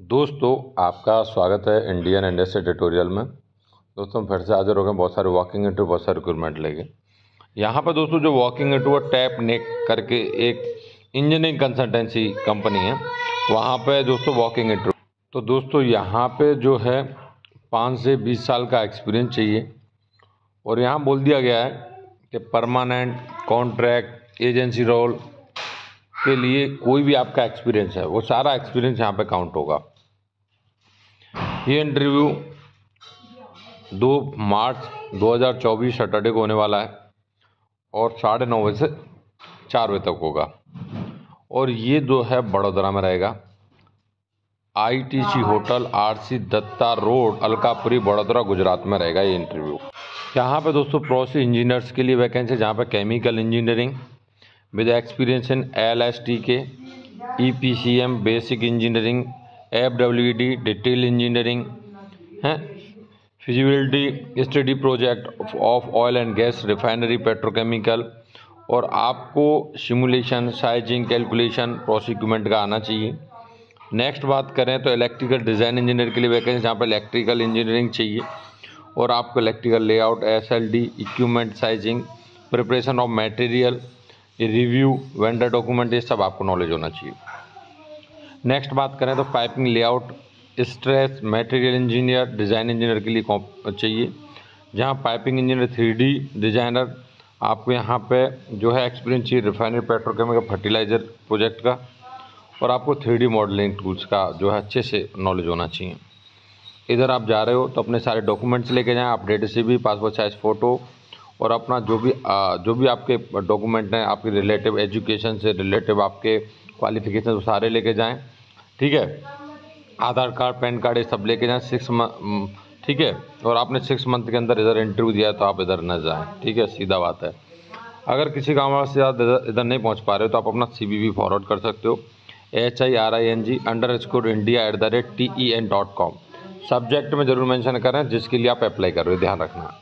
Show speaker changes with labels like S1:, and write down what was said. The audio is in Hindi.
S1: दोस्तों, आपका स्वागत है इंडियन इंडस्ट्री ट्यूटोरियल में। दोस्तों, फिर से हाजिर हो गए बहुत सारे वॉकिंग इंटरव्यू, बहुत सारे रिक्रूटमेंट लेके। यहाँ पर दोस्तों जो वॉकिंग इंटरव्यू टैप नेक करके एक इंजीनियरिंग कंसल्टेंसी कंपनी है, वहाँ पे दोस्तों वॉकिंग इंटरव्यू। तो दोस्तों यहाँ पे जो है 5 से 20 साल का एक्सपीरियंस चाहिए। और यहाँ बोल दिया गया है कि परमानेंट, कॉन्ट्रैक्ट, एजेंसी रोल के लिए कोई भी आपका एक्सपीरियंस है, वो सारा एक्सपीरियंस यहाँ पे काउंट होगा। ये इंटरव्यू 2 मार्च 2024 सैटरडे को होने वाला है और 9:30 बजे से 4 बजे तक होगा। और ये जो है बड़ोदरा में रहेगा, ITC hotel, RC Datta road, Alkapuri, Vadodara, Gujarat में रहेगा ये इंटरव्यू। यहाँ पे दोस्तों प्रोसेस इंजीनियर्स के लिए वैकेंसी, जहाँ पे chemical engineering with experience in LSTK, EPCM, basic engineering, FWD, detail engineering है, feasibility study project of oil and gas refinery, petrochemical. और आपको सिमुलेशन, साइजिंग, कैलकुलेशन, प्रोसिक्यूमेंट का आना चाहिए। नेक्स्ट बात करें तो इलेक्ट्रिकल डिज़ाइन इंजीनियर के लिए वैकेंसी, जहाँ पर इलेक्ट्रिकल इंजीनियरिंग चाहिए और आपको electrical layout, SLD, equipment sizing, preparation of material, review, vendor document, ये सब आपको नॉलेज होना चाहिए। नेक्स्ट बात करें तो piping layout, stress, material engineer, design engineer के लिए चाहिए, जहां पाइपिंग इंजीनियर, 3D डिज़ाइनर। आपको यहां पे जो है एक्सपीरियंस चाहिए रिफाइनरी, पेट्रोकेमिकल, फर्टिलाइज़र प्रोजेक्ट का। और आपको 3D मॉडलिंग टूल्स का जो है अच्छे से नॉलेज होना चाहिए। इधर आप जा रहे हो तो अपने सारे डॉक्यूमेंट्स लेके जाएँ, updated CV, passport size photo और अपना जो भी आपके डॉक्यूमेंट हैं, आपके रिलेटिव एजुकेशन से रिलेटिव आपके क्वालिफिकेशन, वो सारे लेके जाएं। ठीक है, आधार कार्ड, पैन कार्ड, ये सब लेके जाएं। 6 मंथ, ठीक है। और आपने 6 मंथ के अंदर इधर इंटरव्यू दिया है तो आप इधर न जाएं, ठीक है, सीधा बात है। अगर किसी काम से आप इधर नहीं पहुंच पा रहे हो तो आप अपना CV भी फॉरवर्ड कर सकते हो, HIRING_India@TEN.com। सब्जेक्ट में ज़रूर मेंशन करें जिसके लिए आप अप्लाई कर रहे हो, ध्यान रखना।